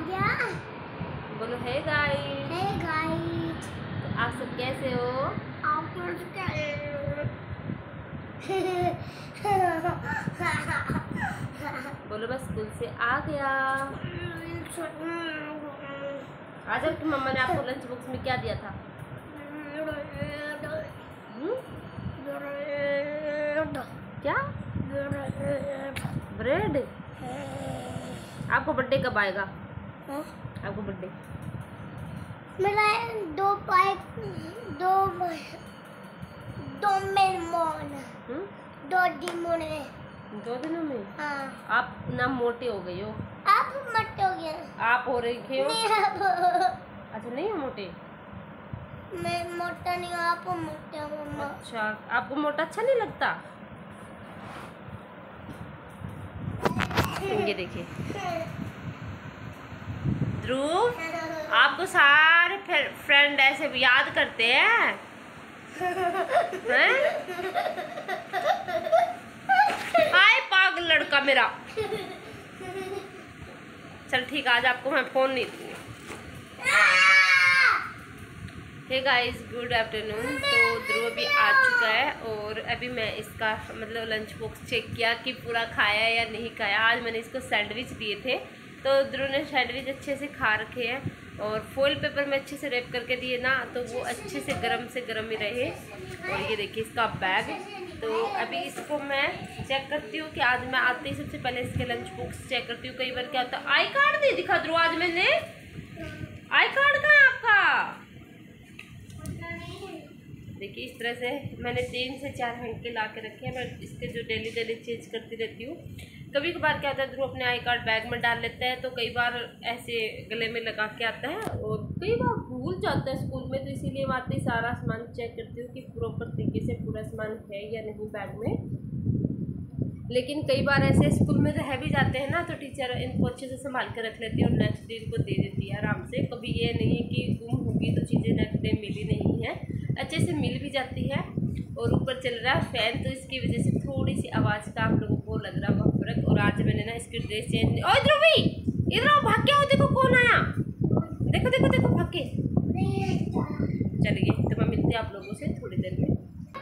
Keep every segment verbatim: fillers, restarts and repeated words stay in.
गया। बोलो hey guys. हे guys. तो आप सब कैसे हो? आप लोग बोलो बस स्कूल से आ गया। आज आपकी मम्मा ने आपको लंच बॉक्स में क्या दिया था? हुँ? क्या? ब्रेड। आपको बर्थडे कब आएगा? हाँ? आपको बर्थडे मेरा दो पाइप दो दो मेमोन हम्म दो दिनों में दो दिनों में। हाँ। आप ना मोटे हो गई हो। आप मोटे हो गए। आप हो रही हो। नहीं आप। अच्छा नहीं हो मोटे। मैं मोटा नहीं हूँ, आप मोटे हो मम्मा। अच्छा आपको मोटा अच्छा नहीं लगता? ये देखिए ध्रुव, आपको सारे फ्रेंड ऐसे याद करते हैं, हैं? हाय पागल लड़का मेरा। चल ठीक है, आज आपको मैं फोन नहीं दूंगी। Hey guys good afternoon. तो ध्रुव अभी आ चुका है और अभी मैं इसका मतलब लंच बॉक्स चेक किया कि पूरा खाया या नहीं खाया। आज मैंने इसको सैंडविच दिए थे तो ध्रुव ने सैंडविच अच्छे से खा रखे हैं और फॉइल पेपर में अच्छे से रैप करके दिए ना, तो वो अच्छे से गर्म से गर्म ही रहे। और ये देखिए इसका बैग। तो अभी इसको मैं चेक करती हूँ कि आज मैं आते ही सबसे पहले इसके लंच बॉक्स चेक करती हूँ। कई बार क्या होता है, आई कार्ड नहीं दिखा ध्रुव आज मैंने। आई कार्ड कहाँ है आपका? देखिए इस तरह से मैंने तीन से चार हैंड के ला के रखे हैं। मैं इसके जो डेली डेली चेंज करती रहती हूँ। कभी कभार क्या होता है ध्रुव अपने आई कार्ड बैग में डाल लेता है, तो कई बार ऐसे गले में लगा के आता है और कई बार भूल जाता है स्कूल में। तो इसीलिए मैं आते ही सारा सामान चेक करती हूँ कि प्रॉपर तरीके से पूरा सामान है या नहीं बैग में। लेकिन कई बार ऐसे स्कूल में रह भी जाते हैं ना, तो टीचर इनको अच्छे से संभाल कर रख लेती है और नेक्स्ट डे इनको दे देती है आराम से। कभी ये नहीं है कि गुम होगी तो चीज़ें नेक्स्ट डे मिली नहीं है, अच्छे से मिल भी जाती है। और ऊपर चल रहा है फैन, तो इसकी वजह से थोड़ी सी आवाज़ का आप लोगों को लग रहा होगा फर्क। और आज मैंने ना इसकी ड्रेस चेंज। ओ ध्रुवी इधर आओ, भाग के आओ, देखो कौन आया। देखो देखो देखो भाग के। चलिए तो मैं मिलती हूँ आप लोगों से थोड़ी देर में।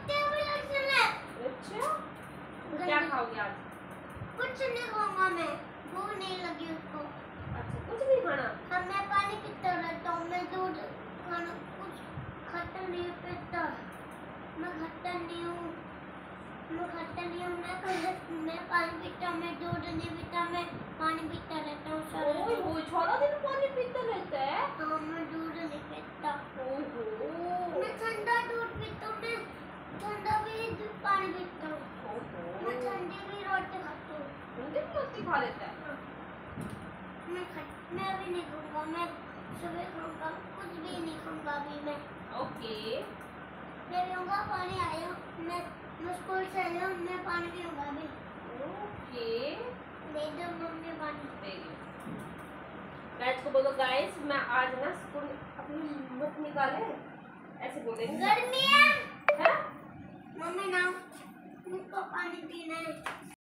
अच्छा क्या खाओगे आज? कुछ नहीं खाऊंगा मैं, भूख नहीं लगी उसको। अच्छा कुछ नहीं खाना? हाँ मैं पानी पीता रहता हूँ, मैं दूध खाना कुछ खट्टा नहीं पीता। मैं खट्टा नहीं हूँ, मैं खट्टा नहीं हूँ। मैं मैं पानी पीता हूँ, मैं दूध नहीं पीता, मैं पानी पीता रहता हूँ सारा दिन। ओह सारा दिन पानी पीता रहता है? हाँ मैं दूध नहीं पीता। ओहो मैं ठंडा दूध पीता हूँ, मैं ठंडा भी पानी पीता हूँ। मैं ठंडी भी रोटी खाती हूँ। ठंडी भी रोटी खा लेता है? मैं खट मैं अभी नहीं खाऊंगा, मैं सुबह खाऊंगा, कुछ भी नहीं खाऊंगा अभी मैं। ओके मैं पीऊंगा पानी। आया मैं मैं स्कूल से आया हूँ, मैं पानी पीऊंगा अभी। ओके दे दो मम्मी पानी। दे दो। गाइस को बोलो गाइस मैं आज ना स्कूल अपनी मत निकाले, ऐसे बोलेंगे। गर्मी है, है? मम्मी ना मुझको पानी पीना है।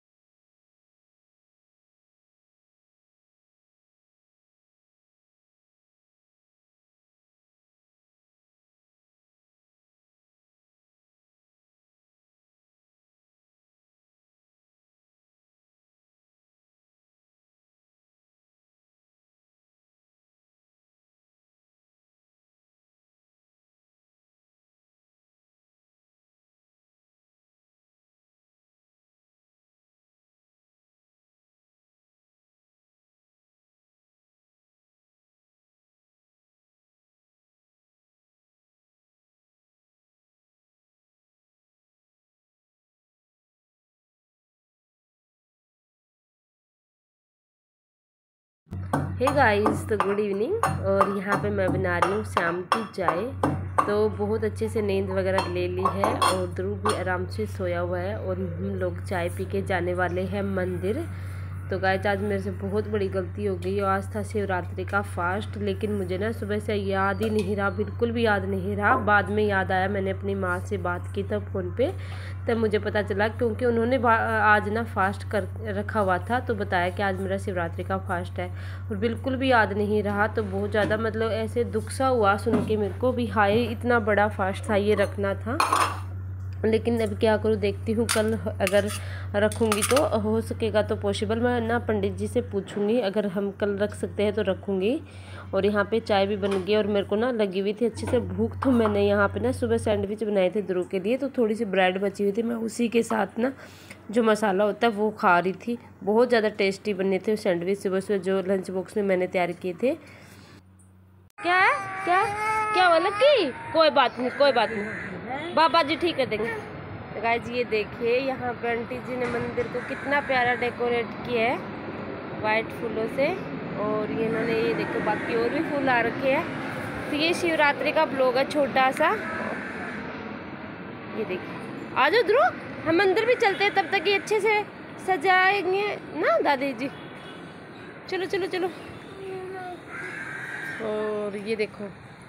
हे गाइस तो गुड इवनिंग। और यहाँ पे मैं बना रही हूँ शाम की चाय। तो बहुत अच्छे से नींद वगैरह ले ली है और ध्रुव भी आराम से सोया हुआ है और हम लोग चाय पी के जाने वाले हैं मंदिर। तो गाइस आज मेरे से बहुत बड़ी गलती हो गई। आज था शिवरात्रि का फास्ट, लेकिन मुझे ना सुबह से याद ही नहीं रहा, बिल्कुल भी याद नहीं रहा। बाद में याद आया, मैंने अपनी माँ से बात की तब फ़ोन पे, तब मुझे पता चला, क्योंकि उन्होंने आज ना फास्ट कर रखा हुआ था, तो बताया कि आज मेरा शिवरात्रि का फास्ट है, और बिल्कुल भी याद नहीं रहा। तो बहुत ज़्यादा मतलब ऐसे दुख सा हुआ सुन के मेरे को भी, हाय इतना बड़ा फास्ट था, ये रखना था। लेकिन अब क्या करूँ, देखती हूँ कल अगर रखूँगी तो हो सकेगा तो पॉसिबल, मैं ना पंडित जी से पूछूंगी, अगर हम कल रख सकते हैं तो रखूँगी। और यहाँ पे चाय भी बन गई और मेरे को ना लगी हुई थी अच्छे से भूख, तो मैंने यहाँ पे ना सुबह सैंडविच बनाए थे ध्रुव के लिए, तो थोड़ी सी ब्रेड बची हुई थी, मैं उसी के साथ ना जो मसाला होता है वो खा रही थी। बहुत ज़्यादा टेस्टी बने थे सैंडविच सुबह सुबह जो लंच बॉक्स में मैंने तैयार किए थे। क्या है क्या क्या वाला की कोई बात नहीं, कोई बात नहीं, बाबा जी ठीक कर देंगे। तो गाइस ये देखिए यहाँ पर आंटी जी ने मंदिर को कितना प्यारा डेकोरेट किया है वाइट फूलों से, और ये इन्होंने ये देखो बाकी और भी फूल आ रखे हैं। तो ये शिवरात्रि का ब्लॉग है छोटा सा, ये देखिए। आ जाओ ध्रुव, हम मंदिर भी चलते हैं, तब तक ये अच्छे से सजाएंगे ना दादी जी। चलो चलो चलो। और ये देखो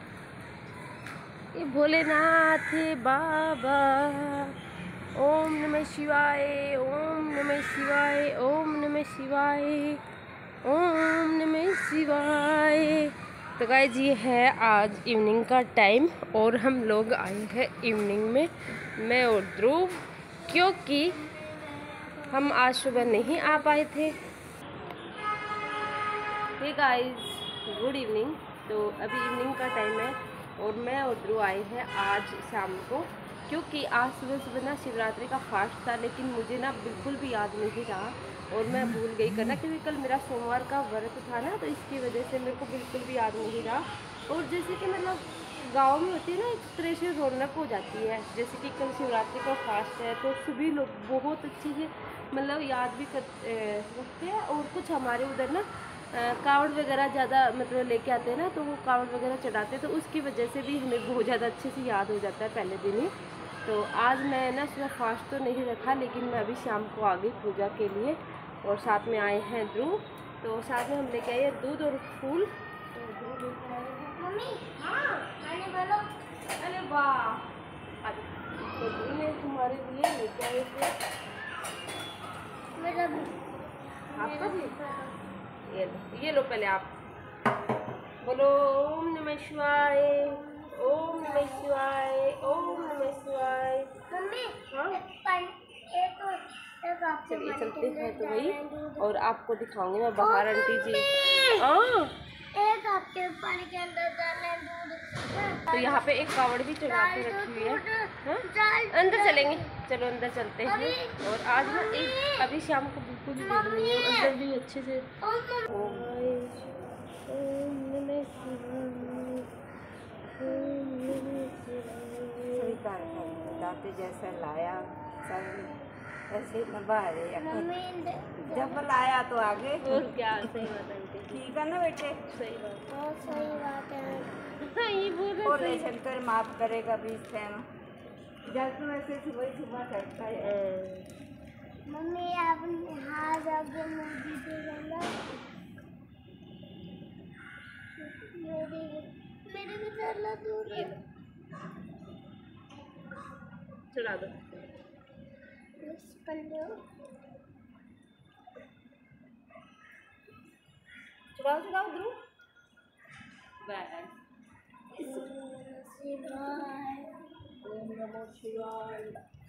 ये भोलेनाथ बाबा, ओम नमः शिवाय, ओम नमः शिवाय, ओम नमः शिवाय, ओम नमः शिवाय। तो गाइस ये है आज इवनिंग का टाइम, और हम लोग आए हैं इवनिंग में, मैं और ध्रुव, क्योंकि हम आज सुबह नहीं आ पाए थे। Hey guys good evening. तो अभी इवनिंग का टाइम है और मैं और ध्रुव आए हैं आज शाम को, क्योंकि आज सुबह सुबह ना शिवरात्रि का फास्ट था, लेकिन मुझे ना बिल्कुल भी याद नहीं रहा और मैं भूल गई करना, क्योंकि कल मेरा सोमवार का व्रत था ना, तो इसकी वजह से मेरे को बिल्कुल भी याद नहीं रहा। और जैसे कि मतलब गांव में होती है ना एक तरह से रौनक हो जाती है, जैसे कि कल शिवरात्रि का फास्ट है, तो सभी लोग बहुत अच्छे से मतलब याद भी करते हैं। और कुछ हमारे उधर ना कावड़ वगैरह ज़्यादा मतलब लेके आते हैं ना, तो वो कावड़ वगैरह चढ़ाते हैं, तो उसकी वजह से भी हमें बहुत ज़्यादा अच्छे से याद हो जाता है पहले दिन ही। तो आज मैं ना सुबह फास्ट तो नहीं रखा, लेकिन मैं अभी शाम को आ गई पूजा के लिए, और साथ में आए हैं ध्रुव, तो साथ में हम लेके आए दूध और फूल। तो ध्रुव लेके आए हैं मम्मी। हाँ मैंने बोलो, अरे वाह, तो ध्रुव ने तुम्हारे लिए लेके आए थे मेरा आपका भी। ये लो, ये लो पहले आप बोलो ओम नमः शिवाय, ओम नमः शिवाय, ओम नमः शिवाय। मम्मी हाँ चलिए चलते हैं तो वही, और आपको दिखाऊंगी मैं बाहर आंटी जी। हाँ एक आपके पानी के अंदर डालना दूध। तो यहाँ पे एक कावड़ भी चढ़ा के रखी हुई है। हाँ अंदर चलेंगे, चलो अंदर चलते हैं। और आज ना एक अभी शाम को बिल्कुल भी नहीं है, अंदर भी अच्छे से दाते जैसा लाया सब ऐसे नबा रहे, जब लाया तो आगे और क्या। सही बात है, ठीक है ना बेटे, सही बात, बहुत सही बात है। हाँ ये बोले शंकर माफ करेगा भी इस टाइम, जब तुम ऐसे सुबह सुबह करता है। मम्मी आप हाथ आगे मुझे दे देना, मेरे मेरे भी चला दूर चला दो चुराओ चुराओ ध्रुव। ओम नमः शिवाय।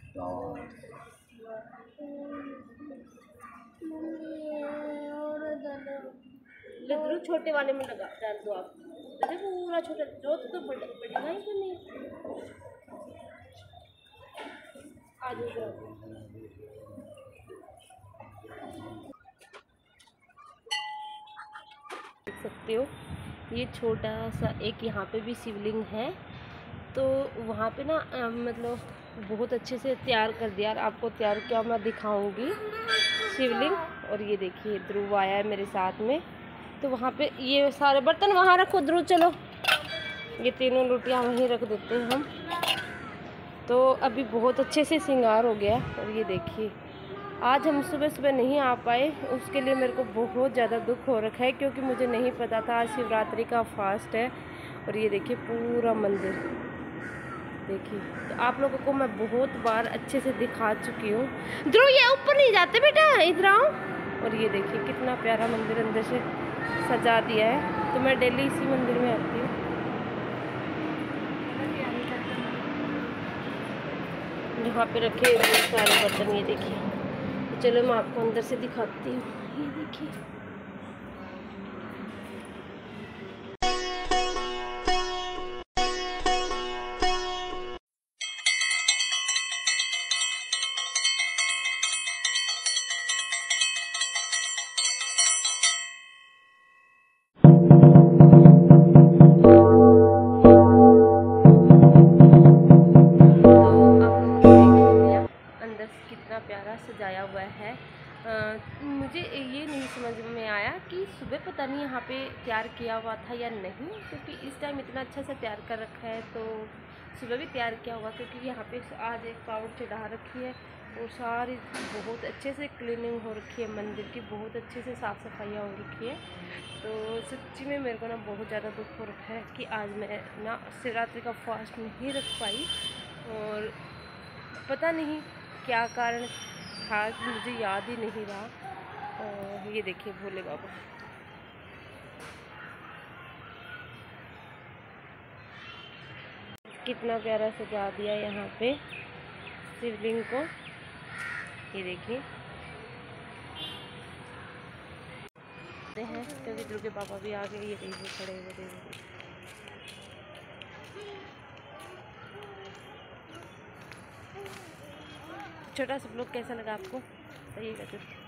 ले ध्रुव छोटे वाले में लगा डाल दो आप, देखो पूरा छोटा जोत तो बड़ा बढ़ेगा ही तो नहीं। आ जाओ देख सकते हो, ये छोटा सा एक यहाँ पे भी शिवलिंग है, तो वहाँ पे ना आ, मतलब बहुत अच्छे से तैयार कर दिया। आपको तैयार किया मैं दिखाऊंगी शिवलिंग। और ये देखिए ध्रुव आया है मेरे साथ में, तो वहाँ पे ये सारे बर्तन वहाँ रखो ध्रुव, चलो ये तीनों रोटियाँ वहीं रख देते हैं हम। तो अभी बहुत अच्छे से श्रृंगार हो गया। और ये देखिए आज हम सुबह सुबह नहीं आ पाए, उसके लिए मेरे को बहुत ज़्यादा दुख हो रखा है, क्योंकि मुझे नहीं पता था आज शिवरात्रि का फास्ट है। और ये देखिए पूरा मंदिर देखिए, तो आप लोगों को मैं बहुत बार अच्छे से दिखा चुकी हूँ। ध्रुव ये ऊपर नहीं जाते बेटा, इधर आओ। और ये देखिए कितना प्यारा मंदिर अंदर से सजा दिया है, तो मैं डेली इसी मंदिर में आती हूँ। यहाँ पे रखे बहुत सारे बर्तन, ये देखिए। चलो मैं आपको अंदर से दिखाती हूँ, ये देखिए। कितना प्यारा सजाया हुआ है। आ, मुझे ये नहीं समझ में आया कि सुबह पता नहीं यहाँ पे तैयार किया हुआ था या नहीं, क्योंकि इस टाइम इतना अच्छा से तैयार कर रखा है, तो सुबह भी तैयार किया हुआ, क्योंकि यहाँ पे आज एक कावड़ चढ़ा रखी है और सारी बहुत अच्छे से क्लीनिंग हो रखी है मंदिर की, बहुत अच्छे से साफ़ सफाइयाँ हो रखी है। तो सच्ची में मेरे को ना बहुत ज़्यादा दुख हो रखा है कि आज मैं ना शिवरात्रि का फास्ट नहीं रख पाई, और पता नहीं क्या कारण था, मुझे याद ही नहीं रहा। और ये देखिए भोले बाबा, कितना प्यारा सजा दिया यहाँ पे शिवलिंग को, ये देखिए हैं, क्योंकि दुर्गे बाबा भी आ गए, ये देखिए खड़े हुए देखिए। छोटा सा ब्लॉग कैसा लगा आपको, बताइएगा जरूर।